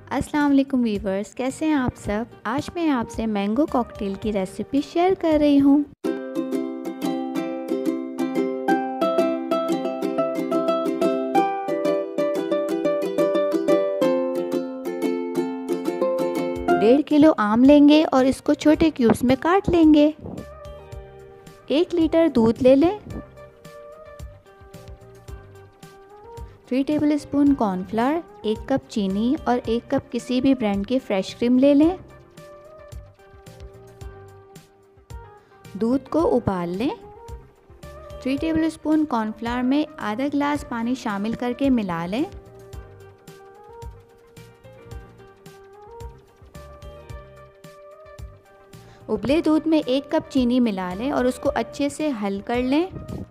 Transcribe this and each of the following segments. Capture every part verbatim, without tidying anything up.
अस्सलाम वालेकुम वीवर्स, कैसे हैं आप सब। आज मैं आपसे मैंगो कॉकटेल की रेसिपी शेयर कर रही हूँ। डेढ़ किलो आम लेंगे और इसको छोटे क्यूब्स में काट लेंगे। एक लीटर दूध ले लें। थ्री टेबल स्पून कॉर्नफ्लावर, एक कप चीनी और एक कप किसी भी ब्रांड की फ्रेश क्रीम ले लें। दूध को उबाल लें। थ्री टेबल स्पून कॉर्नफ्लावर में आधा गिलास पानी शामिल करके मिला लें। उबले दूध में एक कप चीनी मिला लें और उसको अच्छे से हल कर लें।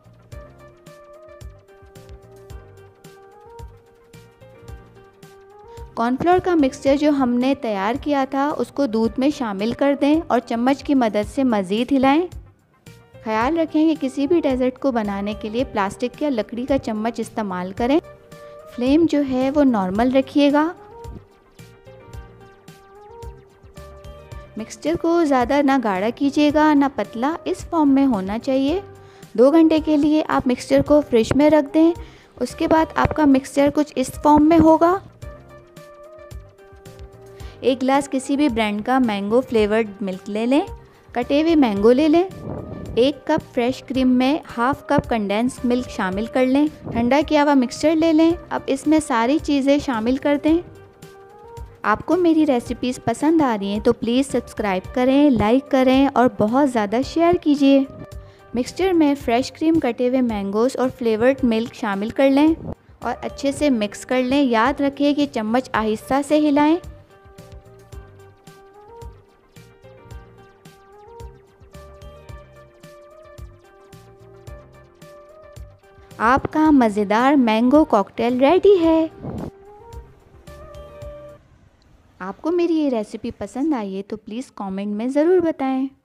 कॉर्नफ्लोर का मिक्सचर जो हमने तैयार किया था उसको दूध में शामिल कर दें और चम्मच की मदद से मज़ीद हिलाएं। ख्याल रखें कि किसी भी डेजर्ट को बनाने के लिए प्लास्टिक या लकड़ी का चम्मच इस्तेमाल करें। फ्लेम जो है वो नॉर्मल रखिएगा। मिक्सचर को ज़्यादा ना गाढ़ा कीजिएगा ना पतला, इस फॉर्म में होना चाहिए। दो घंटे के लिए आप मिक्सचर को फ्रिज में रख दें। उसके बाद आपका मिक्सचर कुछ इस फॉर्म में होगा। एक गिलास किसी भी ब्रांड का मैंगो फ्लेवर्ड मिल्क ले लें। कटे हुए मैंगो ले लें। एक कप फ्रेश क्रीम में हाफ कप कंडेंस मिल्क शामिल कर लें। ठंडा किया हुआ मिक्सचर ले लें। अब इसमें सारी चीज़ें शामिल कर दें। आपको मेरी रेसिपीज़ पसंद आ रही हैं तो प्लीज़ सब्सक्राइब करें, लाइक करें और बहुत ज़्यादा शेयर कीजिए। मिक्सचर में फ्रेश क्रीम, कटे हुए मैंगोज़ और फ्लेवर्ड मिल्क शामिल कर लें और अच्छे से मिक्स कर लें। याद रखिए कि चम्मच आहिस्ता से हिलाएं। आपका मज़ेदार मैंगो कॉकटेल रेडी है। आपको मेरी ये रेसिपी पसंद आई है तो प्लीज़ कमेंट में ज़रूर बताएं।